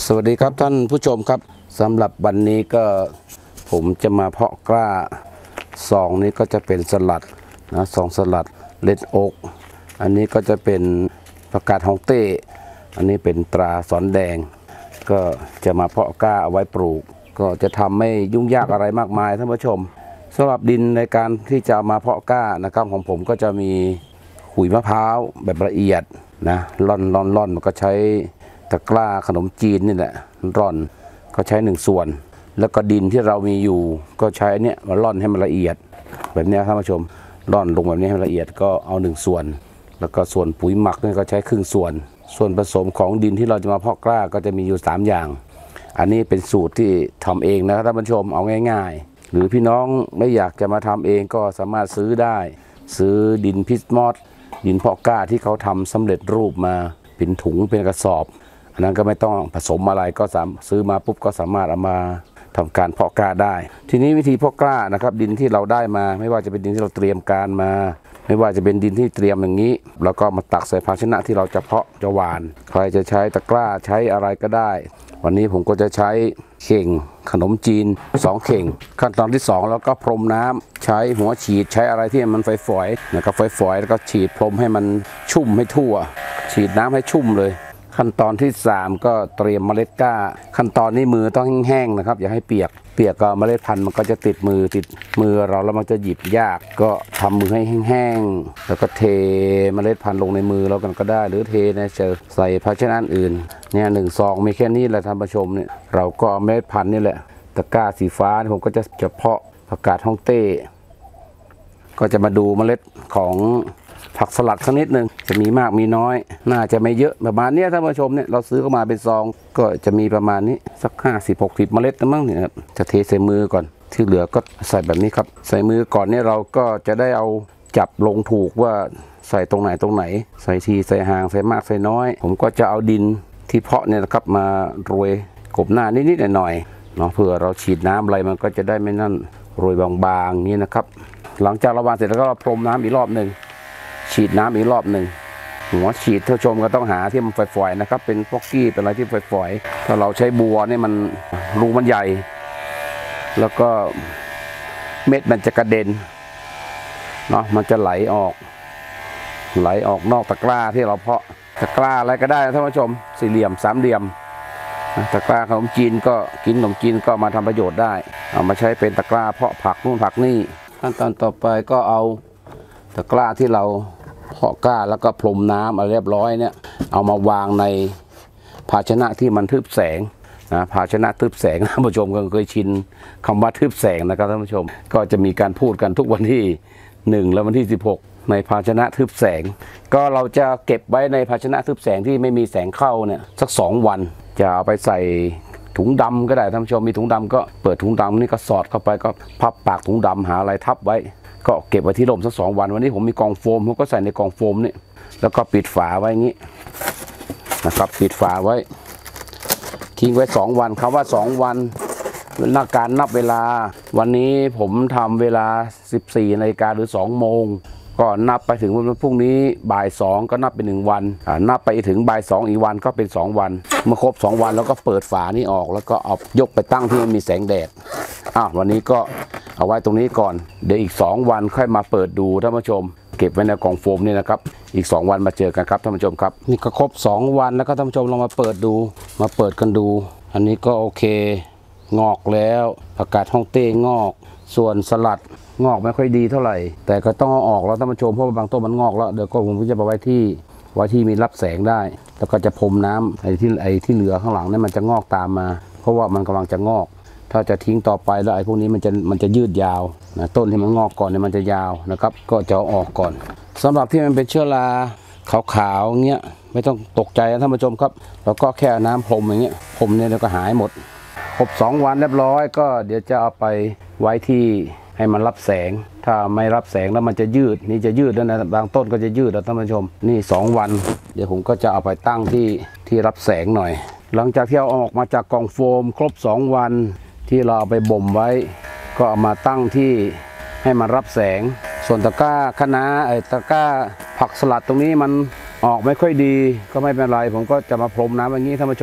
สวัสดีครับท่านผู้ชมครับสำหรับวันนี้ก็ผมจะมาเพาะกล้าซองนี้ก็จะเป็นสลัดนะซองสลัดเลดโอ๊กอันนี้ก็จะเป็นผักกาดฮองเต้อันนี้เป็นตราสอนแดงก็จะมาเพาะกล้าเอาไว้ปลูกก็จะทำไม่ยุ่งยากอะไรมากมายท่านผู้ชมสำหรับดินในการที่จะมาเพาะกล้านะครับของผมก็จะมีขุยมะพร้าวแบบละเอียดนะร่อนมันก็ใช้ตะกร้าขนมจีนนี่แหละร่อนก็ใช้1 ส่วนแล้วก็ดินที่เรามีอยู่ก็ใช้อันนี้มาร่อนให้มันละเอียดแบบนี้ท่านผู้ชมร่อนลงแบบนี้ให้ละเอียดก็เอา1 ส่วนแล้วก็ส่วนปุ๋ยหมักนี่ก็ใช้ครึ่งส่วนส่วนผสมของดินที่เราจะมาเพาะกล้าก็จะมีอยู่3 อย่างอันนี้เป็นสูตรที่ทำเองนะครับท่านผู้ชมเอาง่ายๆหรือพี่น้องไม่อยากจะมาทำเองก็สามารถซื้อได้ซื้อดินพิสมอสดินเพาะกล้าที่เขาทำสำเร็จรูปมาเป็นถุงเป็นกระสอบอันนั้นก็ไม่ต้องผสมอะไรก็ซื้อมาปุ๊บก็สามารถเอามาทำการเพาะกล้าได้ทีนี้วิธีเพาะกล้านะครับดินที่เราได้มาไม่ว่าจะเป็นดินที่เราเตรียมการมาไม่ว่าจะเป็นดินที่เตรียมอย่างนี้แล้วก็มาตักใส่ภาชนะที่เราจะเพาะจะหว่านใครจะใช้ตะกร้าใช้อะไรก็ได้วันนี้ผมก็จะใช้เข่งขนมจีน2 เข่งขั้นตอนที่2แล้วก็พรมน้ำใช้หัวฉีดใช้อะไรที่มันฝอยๆนะครับฝอยๆแล้วก็ฉีดพรมให้มันชุ่มให้ทั่วฉีดน้ำให้ชุ่มเลยขั้นตอนที่3ก็เตรียมเมล็ดกล้าขั้นตอนนี้มือต้องแห้งๆนะครับอย่าให้เปียกก็เมล็ดพันธุ์มันก็จะติดมือเราแล้วมันจะหยิบยากก็ทำมือให้แห้งๆแล้วก็เทเมล็ดพันธุ์ลงในมือเรากันก็ได้หรือเทในใส่ภาชนะอื่นเนี่ย1 ซองมีแค่นี้แหละท่านผู้ชมเนี่ยเราก็เมล็ดพันธุ์นี่แหละตะกร้าสีฟ้าผมก็จะเพาะผักกาดฮ่องเต้ก็จะมาดูเมล็ดของผักสลัดสักนิดหนึ่งจะมีมากมีน้อยน่าจะไม่เยอะประมาณนี้ท่านผู้ชมเนี่ยเราซื้อเข้ามาเป็นซองก็จะมีประมาณนี้สัก50-60 เมล็ดนะมั้งเนี่ยจะเทใส่มือก่อนที่เหลือก็ใส่แบบนี้ครับใส่มือก่อนเนี่ยเราก็จะได้เอาจับลงถูกว่าใส่ตรงไหนใส่ทีใส่ห่างใส่มากใส่น้อยผมก็จะเอาดินที่เพาะเนี่ยนะครับมาโรยกบหน้านิดๆหน่อยๆเนาะเพื่อเราฉีดน้ำอะไรมันก็จะได้ไม่นั่นโรยบางๆนี้นะครับหลังจากเราวางเสร็จแล้วก็พรมน้ำอีกรอบหนึ่งฉีดน้ำอีกรอบหนึ่งหัวฉีดท่านผู้ชมก็ต้องหาที่มันฝอยๆนะครับเป็นป๊อกกี้เป็นอะไรที่ฝอยๆถ้าเราใช้บัวเนี่ยมันรูมันใหญ่แล้วก็เม็ดมันจะกระเด็นเนาะมันจะไหลออกนอกตะกร้าที่เราเพาะตะกร้าอะไรก็ได้ท่านผู้ชม4 เหลี่ยม 3 เหลี่ยมตะกร้าขนมจีนก็กินขนมจีนก็มาทำประโยชน์ได้เอามาใช้เป็นตะกร้าเพาะผักนู่นผักนี่ขั้นตอนต่อไปก็เอาตะกร้าที่เราเพาะกล้าแล้วก็พรมน้ำอะไรเรียบร้อยเนี่ยเอามาวางในภาชนะที่มันทึบแสงนะภาชนะทึบแสงท่านผู้ชมก็เคยชินคำว่าทึบแสงนะครับท่านผู้ชมก็จะมีการพูดกันทุกวันที่1และวันที่16ในภาชนะทึบแสงก็เราจะเก็บไว้ในภาชนะทึบแสงที่ไม่มีแสงเข้าเนี่ยสัก2 วันจะเอาไปใส่ถุงดำก็ได้ท่านผู้ชมมีถุงดำก็เปิดถุงดำนี่ก็สอดเข้าไปก็พับปากถุงดำหาอะไรทับไว้ก็เก็บไว้ที่ร่มสัก2 วันวันนี้ผมมีกล่องโฟมผมก็ใส่ในกล่องโฟมนี่แล้วก็ปิดฝาไว้อย่างนี้นะครับปิดฝาไว้ทิ้งไว้2 วันคำว่า2 วันการนับเวลาวันนี้ผมทำเวลา 14 นาฬิกาหรือ2 โมงก็นับไปถึงวันพรุ่งนี้บ่าย 2ก็นับเป็น1 วันนับไปถึงบ่าย 2อีกวันก็เป็น2 วันเมื่อครบ2 วันแล้วก็เปิดฝานี้ออกแล้วก็เอายกไปตั้งที่มันมีแสงแดดวันนี้ก็เอาไว้ตรงนี้ก่อนเดี๋ยวอีก2 วันค่อยมาเปิดดูท่านผู้ชมเก็บไว้ในกล่องโฟมนี่นะครับอีก2 วันมาเจอกันครับท่านผู้ชมครับนี่ก็ครบ2 วันแล้วก็ท่านผู้ชมลองมาเปิดดูมาเปิดกันดูอันนี้ก็โอเคงอกแล้วผักกาดฮ่องเต้งอกส่วนสลัดงอกไม่ค่อยดีเท่าไหร่แต่ก็ต้องเอาออกแล้วท่านผู้ชมเพราะบางต้นมันงอกแล้วเดี๋ยวก็ผมจะไปไว้ที่มีรับแสงได้แล้วก็จะพรมน้ำไอ้ที่เหลือข้างหลังนี่มันจะงอกตามมาเพราะว่ามันกำลังจะงอกถ้าจะทิ้งต่อไปแล้วไอ้พวกนี้มันจะยืดยาวนะต้นที่มันงอกก่อนเนี่ยมันจะยาวนะครับก็จะเอาออกก่อนสำหรับที่มันเป็นเชื้อราขาวๆเงี้ยไม่ต้องตกใจนะท่านผู้ชมครับแล้วก็แค่น้ำพรมอย่างเงี้ยพรมเนี่ยเดี๋ยวก็หายหมดครบ2 วันเรียบร้อยก็เดี๋ยวจะเอาไปไว้ที่ให้มันรับแสงถ้าไม่รับแสงแล้วมันจะยืดนี่จะยืดแล้วนะบางต้นก็จะยืดนะท่านผู้ชมนี่2 วันเดี๋ยวผมก็จะเอาไปตั้งที่รับแสงหน่อยหลังจากที่เอาออกมาจากกล่องโฟมครบ2 วันที่เราเอาไปบ่มไว้ก็เอามาตั้งที่ให้มันรับแสงส่วนตะกร้าคะน้าตะกร้าผักสลัดตรงนี้มันออกไม่ค่อยดีก็ไม่เป็นไรผมก็จะมาพรมน้ำอย่างนี้ท่านผู้ชม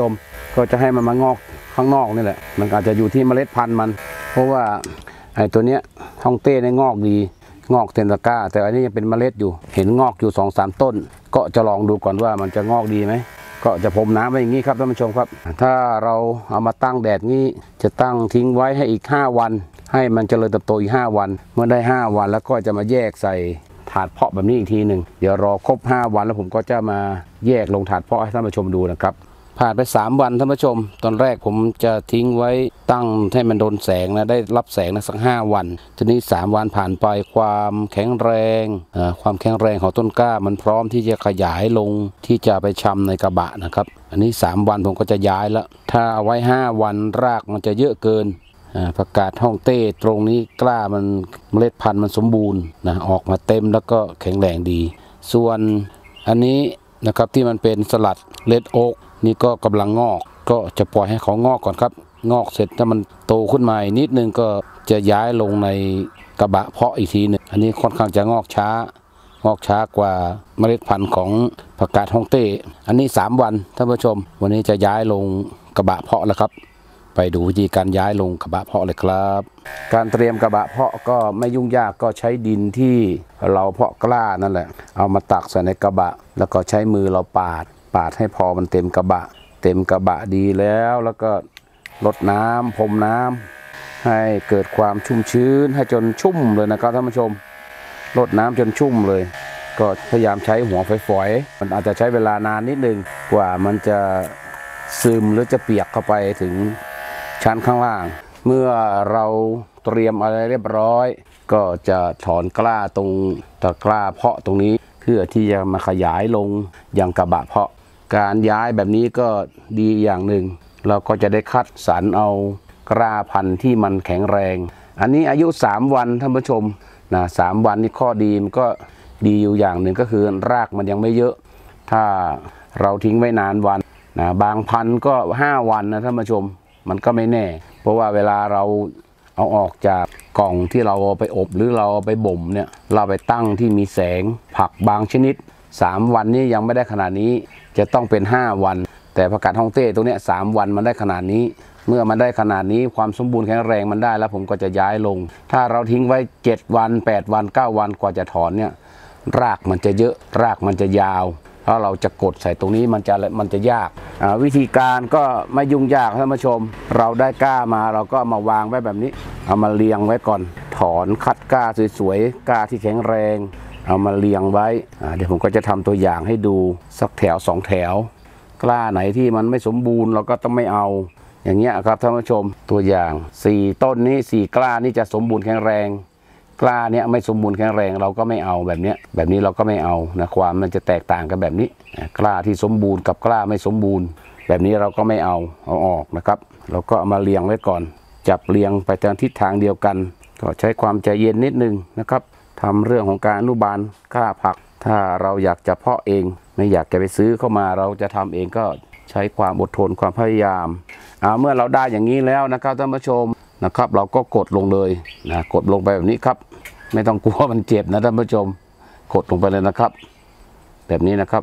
ก็จะให้มันมางอกข้างนอกนี่แหละมันอาจจะอยู่ที่เมล็ดพันธุ์มัน เพราะว่าไอ้ตัวเนี้ยฮ่องเต้เนี่ยงอกดีงอกเต็มตะกร้าแต่อันนี้ยังเป็นเมล็ดอยู่เห็นงอกอยู่ 2-3 ต้นก็จะลองดูก่อนว่ามันจะงอกดีไหมก็จะพรมน้ำไว้อย่างนี้ครับท่านผู้ชมครับถ้าเราเอามาตั้งแดดนี้จะตั้งทิ้งไว้ให้อีก5 วันให้มันเจริญเติบโตอีก5 วันเมื่อได้5 วันแล้วก็จะมาแยกใส่ถาดเพาะแบบนี้อีกทีหนึ่งเดี๋ยวรอครบ5 วันแล้วผมก็จะมาแยกลงถาดเพาะให้ท่านผู้ชมดูนะครับผ่านไป3 วันท่านผู้ชมตอนแรกผมจะทิ้งไว้ตั้งให้มันโดนแสงนะได้รับแสงนะสัก5 วันทีนี้3 วันผ่านไปความแข็งแรงของต้นกล้ามันพร้อมที่จะขยายลงที่จะไปชำในกระบะนะครับอันนี้3 วันผมก็จะย้ายแล้วถ้าเอาไว้5 วันรากมันจะเยอะเกินผักกาดฮ่องเต้ตรงนี้กล้ามันเมล็ดพันธุ์มันสมบูรณ์นะออกมาเต็มแล้วก็แข็งแรงดีส่วนอันนี้นะครับที่มันเป็นสลัดเลดโอ๊กนี่ก็กำลังงอกก็จะปล่อยให้เขางอกก่อนครับงอกเสร็จถ้ามันโตขึ้นมานิดนึงก็จะย้ายลงในกระบะเพาะอีกทีนึงอันนี้ค่อนข้างจะงอกช้ากว่าเมล็ดพันธุ์ของผักกาดฮ่องเต้อันนี้3 วันท่านผู้ชมวันนี้จะย้ายลงกระบะเพาะแล้วครับไปดูวิธีการย้ายลงกระบะเพาะเลยครับการเตรียมกระบะเพาะก็ไม่ยุ่งยากก็ใช้ดินที่เราเพาะกล้านั่นแหละเอามาตักใส่ในกระบะแล้วก็ใช้มือเราปาดให้พอมันเต็มกระบะดีแล้วก็รดน้ำพรมน้ำให้เกิดความชุ่มชื้นให้จนชุ่มเลยนะครับท่านผู้ชมรดน้ำจนชุ่มเลยก็พยายามใช้หัวฝอยๆมันอาจจะใช้เวลานานนิดนึงกว่ามันจะซึมหรือจะเปียกเข้าไปถึงชั้นข้างล่างเมื่อเราเตรียมอะไรเรียบร้อยก็จะถอนกล้าตรงตะกร้าเพาะตรงนี้เพื่อที่จะมาขยายลงยังกระบะเพาะการย้ายแบบนี้ก็ดีอย่างหนึ่งเราก็จะได้คัดสรรเอากล้าพันธุ์ที่มันแข็งแรงอันนี้อายุ3 วันท่านผู้ชมนะ3 วันนี่ข้อดีมันก็ดีอยู่อย่างหนึ่งก็คือรากมันยังไม่เยอะถ้าเราทิ้งไว้นานวันนะบางพันธุ์ก็5 วันนะท่านผู้ชมมันก็ไม่แน่เพราะว่าเวลาเราเอาออกจากกล่องที่เราเอาไปอบหรือเราเอาไปบ่มเนี่ยเราไปตั้งที่มีแสงผักบางชนิด3 วันนี้ยังไม่ได้ขนาดนี้จะต้องเป็น5 วันแต่ผักกาดฮ่องเต้ตรงนี้3 วันมันได้ขนาดนี้เมื่อมันได้ขนาดนี้ความสมบูรณ์แข็งแรงมันได้แล้วผมก็จะย้ายลงถ้าเราทิ้งไว้7 วัน8 วัน9 วันกว่าจะถอนเนี่ยรากมันจะเยอะรากมันจะยาวถ้าเราจะกดใส่ตรงนี้มันจะยากวิธีการก็ไม่ยุ่งยากท่านผู้ชมเราได้กล้ามาเราก็มาวางไว้แบบนี้เอามาเรียงไว้ก่อนถอนคัดกล้าสวยๆกล้าที่แข็งแรงเอามาเรียงไว้เดี๋ยวผมก็จะทำตัวอย่างให้ดูสักแถว2 แถวกล้าไหนที่มันไม่สมบูรณ์เราก็ต้องไม่เอาอย่างเงี้ยครับท่านผู้ชมตัวอย่าง4 ต้นนี้4 กล้านี่จะสมบูรณ์แข็งแรงกล้าเนี้ยไม่สมบูรณ์แข็งแรงเราก็ไม่เอาแบบนี้เราก็ไม่เอานะความมันจะแตกต่างกันแบบนี้กล้าที่สมบูรณ์กับกล้าไม่สมบูรณ์แบบนี้เราก็ไม่เอาออกนะครับเราก็เอามาเรียงไว้ก่อนจับเรียงไปทางทิศทางเดียวกันก็ใช้ความใจเย็นนิดนึงนะครับทำเรื่องของการอนุบาลกล้าผักถ้าเราอยากจะเพาะเองไม่อยากจะไปซื้อเข้ามาเราจะทำเองก็ใช้ความอดทนความพยายามเมื่อเราได้อย่างนี้แล้วนะครับท่านผู้ชมนะครับเราก็กดลงเลยนะกดลงไปแบบนี้ครับไม่ต้องกลัวมันเจ็บนะท่านผู้ชมกดลงไปเลยนะครับแบบนี้นะครับ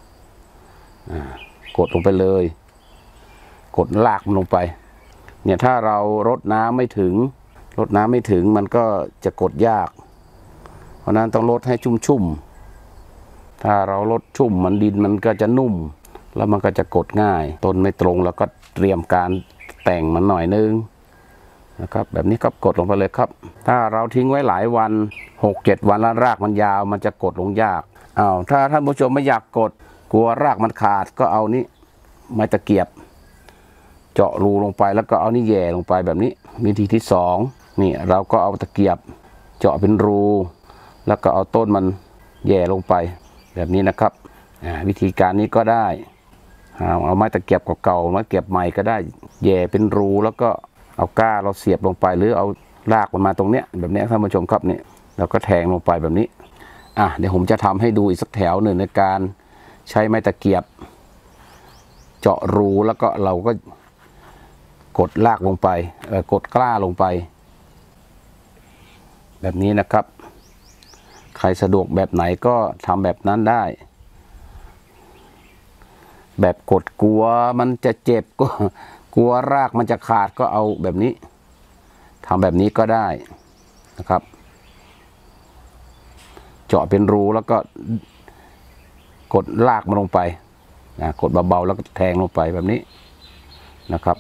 กดลงไปเลยกดลากมันลงไปเนี่ยถ้าเรารดน้ำไม่ถึงมันก็จะกดยากเพราะนั้นต้องรดให้ชุ่มถ้าเรารดชุ่มมันดินมันก็จะนุ่มแล้วมันก็จะกดง่ายต้นไม่ตรงแล้วก็เตรียมการแต่งมันหน่อยนึงนะครับแบบนี้ก็กดลงไปเลยครับถ้าเราทิ้งไว้หลายวัน6-7 วันแล้วรากมันยาวมันจะกดลงยากถ้าท่านผู้ชมไม่อยากกดกลัวรากมันขาดก็เอานี้ไม้ตะเกียบเจาะรูลงไปแล้วก็เอานี่แย่ลงไปแบบนี้วิธีที่2นี่เราก็เอาตะเกียบเจาะเป็นรูแล้วก็เอาต้นมันแย่ลงไปแบบนี้นะครับวิธีการนี้ก็ได้เอาไม้ตะเกียบเก่าๆไม้ตะเกียบใหม่ก็ได้แย่เป็นรูแล้วก็เอาก้าเราเสียบลงไปหรือเอารากมันมาตรงเนี้ยแบบนี้ท่านผู้ชมครับนี่เราก็แทงลงไปแบบนี้เดี๋ยวผมจะทำให้ดูอีกสักแถวหนึ่งในการใช้ไม้ตะเกียบเจาะรูแล้วก็เราก็กดรากลงไปกดกล้าลงไปแบบนี้นะครับใครสะดวกแบบไหนก็ทำแบบนั้นได้แบบกดกลัวมันจะเจ็บก็กลัวรากมันจะขาดก็เอาแบบนี้ทำแบบนี้ก็ได้นะครับเจาะเป็นรูแล้วก็กดลากมันลงไปนะกดเบาๆแล้วก็แทงลงไปแบบนี้นะครับ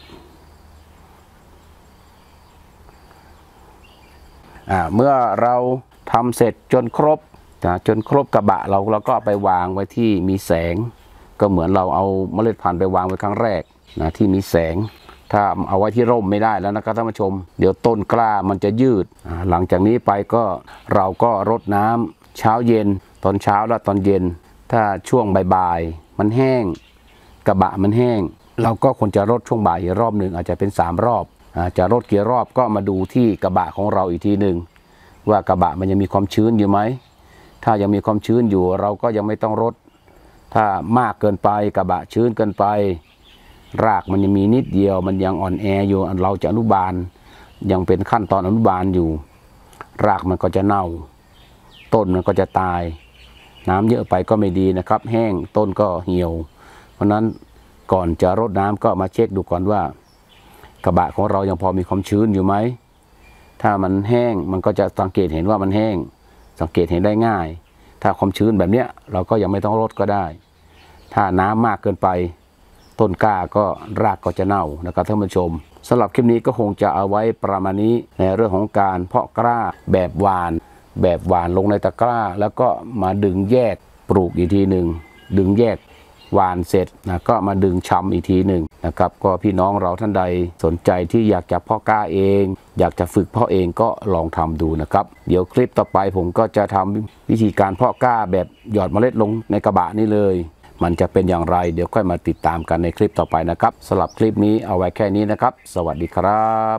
เมื่อเราทำเสร็จจนครบจนครบกระบะเราก็เอาไปวางไว้ที่มีแสงก็เหมือนเราเอาเมล็ดพันธุ์ไปวางไว้ครั้งแรกนะที่มีแสงถ้าเอาไว้ที่ร่มไม่ได้แล้วนะครับท่านผู้ชมเดี๋ยวต้นกล้ามันจะยืดหลังจากนี้ไปก็เราก็รดน้ำเช้าเย็นตอนเช้าและตอนเย็นถ้าช่วงบ่ายๆมันแห้งกระบะมันแห้งเราก็ควรจะรดช่วงบ่ายอีกรอบหนึ่งอาจจะเป็น3 รอบจะรดกี่รอบก็มาดูที่กระบะของเราอีกทีหนึ่งว่ากระบะมันยังมีความชื้นอยู่ไหมถ้ายังมีความชื้นอยู่เราก็ยังไม่ต้องรดถ้ามากเกินไปกระบะชื้นเกินไปรากมันยังมีนิดเดียวมันยังอ่อนแออยู่เราจะอนุบาลยังเป็นขั้นตอนอนุบาลอยู่รากมันก็จะเน่าต้นมันก็จะตายน้ำเยอะไปก็ไม่ดีนะครับแห้งต้นก็เหี่ยวเพราะนั้นก่อนจะรดน้ำก็มาเช็คดูก่อนว่ากระบะของเรายังพอมีความชื้นอยู่ไหมถ้ามันแห้งมันก็จะสังเกตเห็นว่ามันแห้งสังเกตเห็นได้ง่ายถ้าความชื้นแบบเนี้ยเราก็ยังไม่ต้องรดก็ได้ถ้าน้ำมากเกินไปต้นกล้าก็รากก็จะเน่านะครับท่านผู้ชมสำหรับคลิปนี้ก็คงจะเอาไว้ประมาณนี้ในเรื่องของการเพาะกล้าแบบหวานลงในตะกร้าแล้วก็มาดึงแยกปลูกอีกทีหนึ่งดึงแยกหวานเสร็จนะก็มาดึงชำอีกทีหนึ่งนะครับก็พี่น้องเราท่านใดสนใจที่อยากจะเพาะกล้าเองอยากจะฝึกเพาะเองก็ลองทำดูนะครับเดี๋ยวคลิปต่อไปผมก็จะทำวิธีการเพาะกล้าแบบหยอดเมล็ดลงในกระบะนี้เลยมันจะเป็นอย่างไรเดี๋ยวค่อยมาติดตามกันในคลิปต่อไปนะครับสำหรับคลิปนี้เอาไว้แค่นี้นะครับสวัสดีครับ